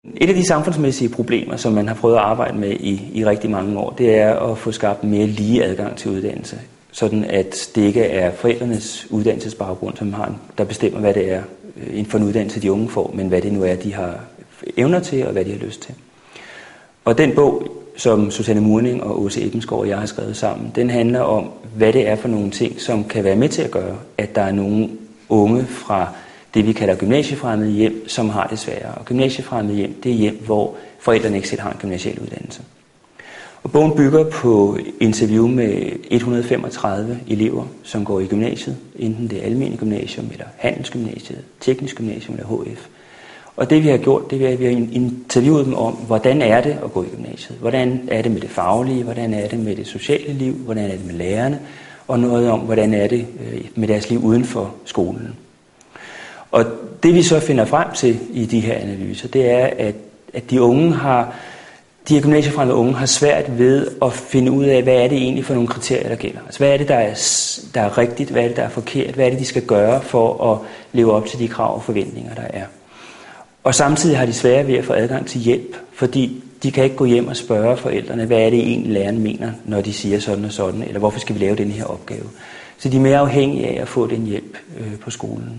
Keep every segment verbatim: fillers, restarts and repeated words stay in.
Et af de samfundsmæssige problemer, som man har prøvet at arbejde med i, i rigtig mange år, det er at få skabt mere lige adgang til uddannelse. Sådan at det ikke er forældrenes uddannelsesbaggrund, som har, der bestemmer, hvad det er inden for en uddannelse, de unge får, men hvad det nu er, de har evner til, og hvad de har lyst til. Og den bog, som Susanne Murning og Åse Ebbensgaard og jeg har skrevet sammen, den handler om, hvad det er for nogle ting, som kan være med til at gøre, at der er nogle unge fra det, vi kalder gymnasiefremmede hjem, som har det sværere. Og gymnasiefremmede hjem, det er hjem, hvor forældrene ikke selv har en gymnasial uddannelse. Og bogen bygger på interview med et hundrede og femogtredive elever, som går i gymnasiet, enten det er almene gymnasium, eller handelsgymnasiet, teknisk gymnasium eller H F. Og det vi har gjort, det er, at vi har interviewet dem om, hvordan er det at gå i gymnasiet? Hvordan er det med det faglige? Hvordan er det med det sociale liv? Hvordan er det med lærerne? Og noget om, hvordan er det med deres liv uden for skolen. Og det vi så finder frem til i de her analyser, det er, at, at de unge har, de her gymnasiefremmede unge har svært ved at finde ud af, hvad er det egentlig for nogle kriterier, der gælder. Altså hvad er det, der er, der er rigtigt? Hvad er det, der er forkert? Hvad er det, de skal gøre for at leve op til de krav og forventninger, der er? Og samtidig har de svære ved at få adgang til hjælp, fordi de kan ikke gå hjem og spørge forældrene, hvad er det egentlig læreren mener, når de siger sådan og sådan, eller hvorfor skal vi lave den her opgave. Så de er mere afhængige af at få den hjælp øh, på skolen.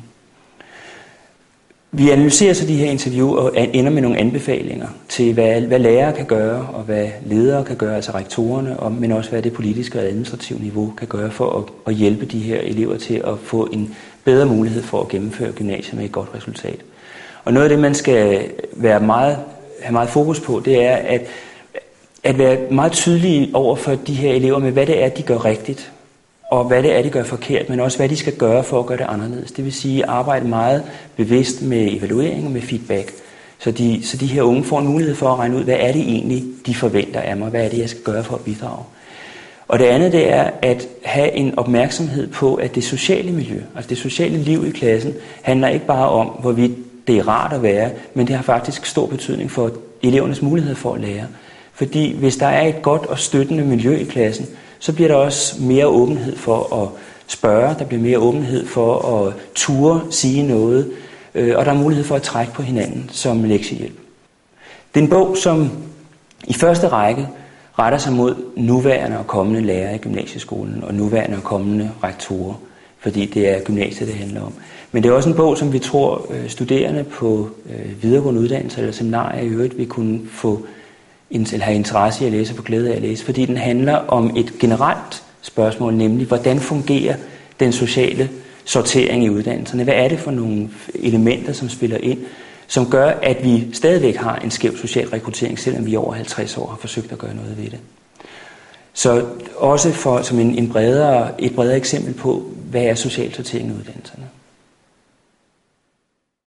Vi analyserer så de her interview og ender med nogle anbefalinger til, hvad, hvad lærere kan gøre, og hvad ledere kan gøre, altså rektorerne, og, men også hvad det politiske og administrative niveau kan gøre for at, at hjælpe de her elever til at få en bedre mulighed for at gennemføre gymnasiet med et godt resultat. Og noget af det, man skal være meget, have meget fokus på, det er at, at være meget tydelig over for de her elever med, hvad det er, de gør rigtigt, og hvad det er, de gør forkert, men også hvad de skal gøre for at gøre det anderledes. Det vil sige arbejde meget bevidst med evaluering og med feedback, så de, så de her unge får en mulighed for at regne ud, hvad er det egentlig, de forventer af mig, hvad er det, jeg skal gøre for at bidrage. Og det andet, det er at have en opmærksomhed på, at det sociale miljø, altså det sociale liv i klassen, handler ikke bare om, hvorvidt det er rart at være, men det har faktisk stor betydning for elevernes mulighed for at lære. Fordi hvis der er et godt og støttende miljø i klassen, så bliver der også mere åbenhed for at spørge, der bliver mere åbenhed for at ture, sige noget, og der er mulighed for at trække på hinanden som lektiehjælp. Det er en bog, som i første række retter sig mod nuværende og kommende lærere i gymnasieskolen og nuværende og kommende rektorer, fordi det er gymnasiet, det handler om. Men det er også en bog, som vi tror studerende på videregående uddannelser eller seminarier i øvrigt vil kunne få eller have interesse i at læse og få glæde af at læse, fordi den handler om et generelt spørgsmål, nemlig hvordan fungerer den sociale sortering i uddannelserne? Hvad er det for nogle elementer, som spiller ind, som gør, at vi stadigvæk har en skæv social rekruttering, selvom vi i over halvtreds år har forsøgt at gøre noget ved det. Så også for, som en, en bredere, et bredere eksempel på, hvad er social sortering i uddannelserne.